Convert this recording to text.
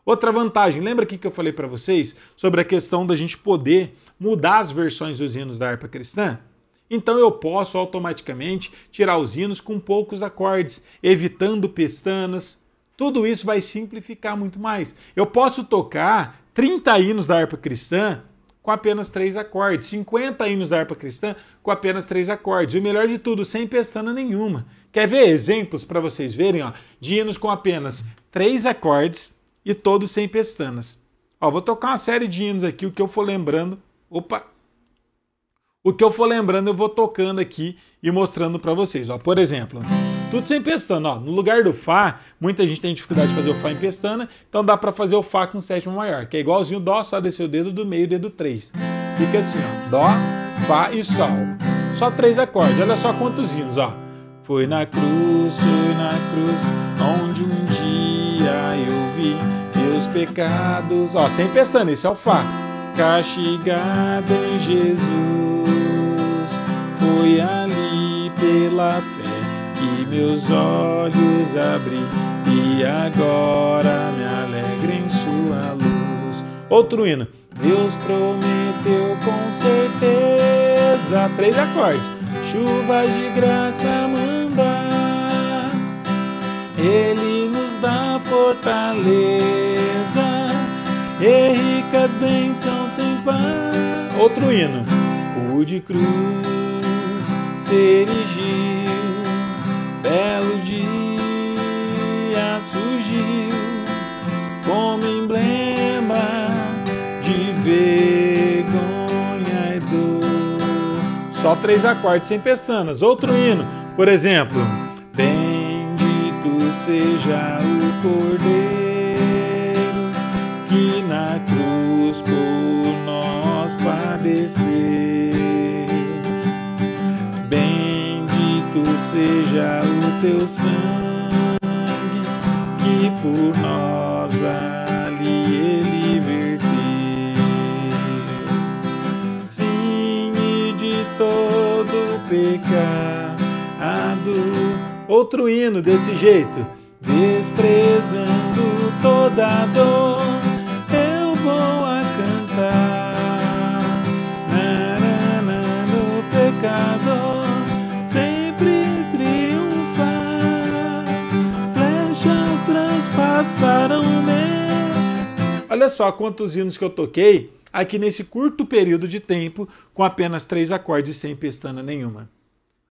Outra vantagem, lembra aqui que eu falei para vocês sobre a questão da gente poder mudar as versões dos hinos da harpa cristã? Então eu posso automaticamente tirar os hinos com poucos acordes, evitando pestanas. Tudo isso vai simplificar muito mais. Eu posso tocar 30 hinos da harpa cristã com apenas 3 acordes, 50 hinos da harpa cristã com apenas 3 acordes. E o melhor de tudo, sem pestana nenhuma. Quer ver exemplos para vocês verem, ó, de hinos com apenas 3 acordes e todos sem pestanas? Ó, vou tocar uma série de hinos aqui, o que eu for lembrando. Opa! O que eu for lembrando eu vou tocando aqui e mostrando para vocês. Ó, por exemplo, tudo sem pestana. Ó, no lugar do Fá, muita gente tem dificuldade de fazer o Fá em pestana, então dá para fazer o Fá com sétima maior, que é igualzinho o Dó, só descer o dedo do meio e o dedo 3. Fica assim, ó, Dó, Fá e Sol. Só 3 acordes, olha só quantos hinos, ó. Foi na cruz, onde um dia eu vi meus pecados. Ó, sem pestana, esse é o Fá. Castigado em Jesus. Foi ali pela fé que meus olhos abri e agora me alegro em sua luz. Outro hino. Deus prometeu com certeza 3 acordes. Chuvas de graça mandar. Ele nos dá fortaleza e ricas bênçãos sem par. Outro hino. O de cruz se erigiu, belo dia surgiu, como emblema de vergonha e dor. Só 3 acordes sem pestanas. Outro hino, por exemplo. Bendito seja o Cordeiro que na cruz por nós padeceu. Bendito seja o teu sangue que por nós ali ele verteu. Sim, e de todo pecado. Outro hino desse jeito. Desprezando toda dor, eu vou a cantar. No pecador sempre triunfar. Flechas transpassaram-me. Olha só quantos hinos que eu toquei aqui nesse curto período de tempo com apenas 3 acordes sem pestana nenhuma.